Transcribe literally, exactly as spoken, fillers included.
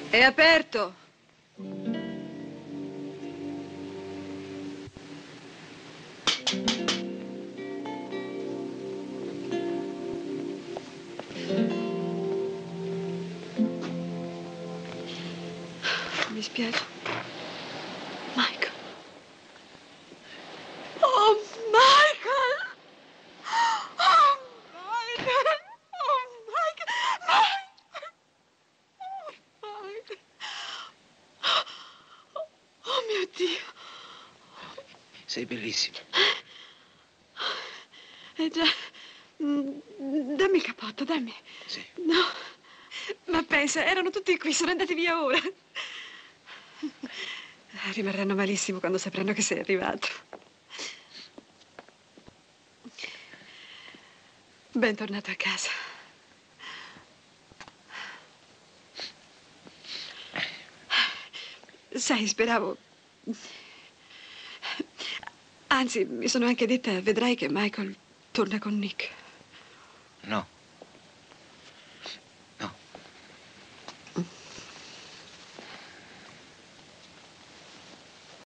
È aperto. Mi spiace. Michael. Oh, Michael! Oh, Michael! Oh, Michael! Oh, Michael! Oh, mio Dio! Sei bellissima. Eh già. Dammi il cappotto, dammi. Sì. No. Ma pensa, erano tutti qui, sono andati via ora. Rimarranno malissimo quando sapranno che sei arrivato. Bentornato a casa. Sai, speravo... Anzi, mi sono anche detta, vedrai che Michael torna con Nick. No.